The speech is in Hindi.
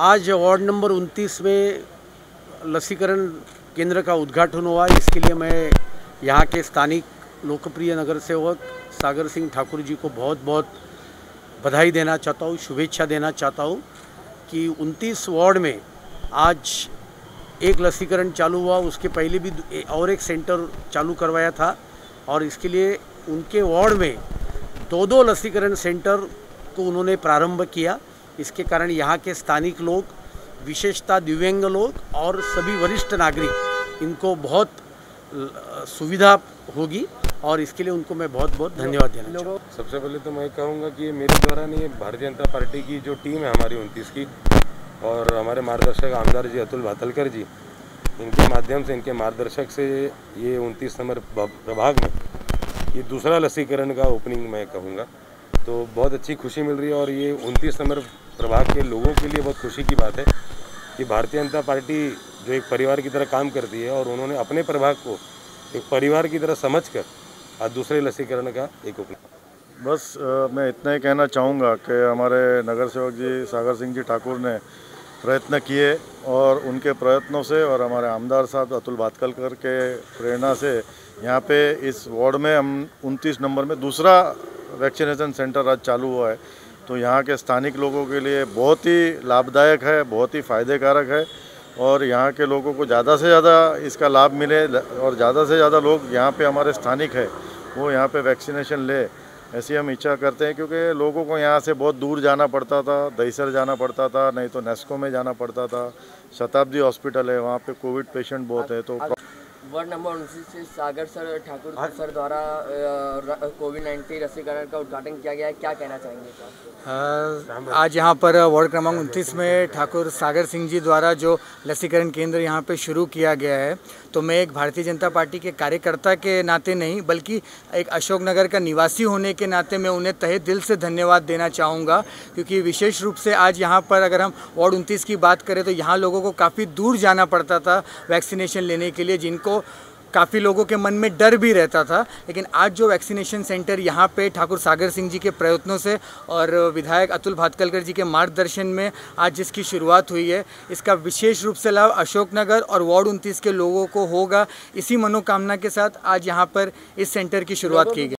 आज वार्ड नंबर 29 में लसीकरण केंद्र का उद्घाटन हुआ। इसके लिए मैं यहाँ के स्थानिक लोकप्रिय नगर सेवक सागर सिंह ठाकुर जी को बहुत बहुत बधाई देना चाहता हूँ, शुभेच्छा देना चाहता हूँ कि 29 वार्ड में आज एक लसीकरण चालू हुआ। उसके पहले भी और एक सेंटर चालू करवाया था और इसके लिए उनके वार्ड में दो लसीकरण सेंटर को उन्होंने प्रारंभ किया। इसके कारण यहाँ के स्थानिक लोग, विशेषतः दिव्यांग लोग और सभी वरिष्ठ नागरिक, इनको बहुत सुविधा होगी और इसके लिए उनको मैं बहुत बहुत धन्यवाद देना चाहूँगा। सबसे पहले तो मैं कहूँगा कि ये मेरे द्वारा नहीं, भारतीय जनता पार्टी की जो टीम है हमारी 29 की और हमारे मार्गदर्शक आमदार जी अतुल भातलकर जी, इनके माध्यम से, इनके मार्गदर्शक से ये 29 नंबर प्रभाग में ये दूसरा लसीकरण का ओपनिंग मैं कहूँगा, तो बहुत अच्छी खुशी मिल रही है। और ये 29 नंबर प्रभाग के लोगों के लिए बहुत खुशी की बात है कि भारतीय जनता पार्टी जो एक परिवार की तरह काम करती है और उन्होंने अपने प्रभाग को एक परिवार की तरह समझकर आज दूसरे लसीकरण का एक ओपनिंग। बस मैं इतना ही कहना चाहूँगा कि हमारे नगर सेवक जी सागर सिंह जी ठाकुर ने प्रयत्न किए और उनके प्रयत्नों से और हमारे आमदार साहब अतुल भातलकर के प्रेरणा से यहाँ पे इस वार्ड में हम 29 नंबर में दूसरा वैक्सीनेशन सेंटर आज चालू हुआ है। तो यहाँ के स्थानिक लोगों के लिए बहुत ही लाभदायक है, बहुत ही फ़ायदेकारक है और यहाँ के लोगों को ज़्यादा से ज़्यादा इसका लाभ मिले और ज़्यादा से ज़्यादा लोग यहाँ पे हमारे स्थानिक है वो यहाँ पे वैक्सीनेशन ले, ऐसी हम इच्छा करते हैं। क्योंकि लोगों को यहाँ से बहुत दूर जाना पड़ता था, दहीसर जाना पड़ता था, नहीं तो नेस्को में जाना पड़ता था। शताब्दी हॉस्पिटल है, वहाँ पे कोविड पेशेंट बहुत है। तो वार्ड नंबर 29 से सागर सर ठाकुर सर द्वारा कोविड-19 रसीकरण का उद्घाटन किया गया है, क्या कहना चाहेंगे सर? आज यहाँ पर वार्ड क्रमांक 29 में ठाकुर सागर सिंह जी द्वारा जो लसीकरण केंद्र यहाँ पे शुरू किया गया है, तो मैं एक भारतीय जनता पार्टी के कार्यकर्ता के नाते नहीं बल्कि एक अशोकनगर का निवासी होने के नाते मैं उन्हें तहे दिल से धन्यवाद देना चाहूँगा। क्योंकि विशेष रूप से आज यहाँ पर अगर हम वार्ड 29 की बात करें तो यहाँ लोगों को काफ़ी दूर जाना पड़ता था वैक्सीनेशन लेने के लिए, जिनको काफ़ी लोगों के मन में डर भी रहता था। लेकिन आज जो वैक्सीनेशन सेंटर यहाँ पे ठाकुर सागर सिंह जी के प्रयत्नों से और विधायक अतुल भातलकर जी के मार्गदर्शन में आज जिसकी शुरुआत हुई है, इसका विशेष रूप से लाभ अशोकनगर और वार्ड 29 के लोगों को होगा। इसी मनोकामना के साथ आज यहाँ पर इस सेंटर की शुरुआत की गई।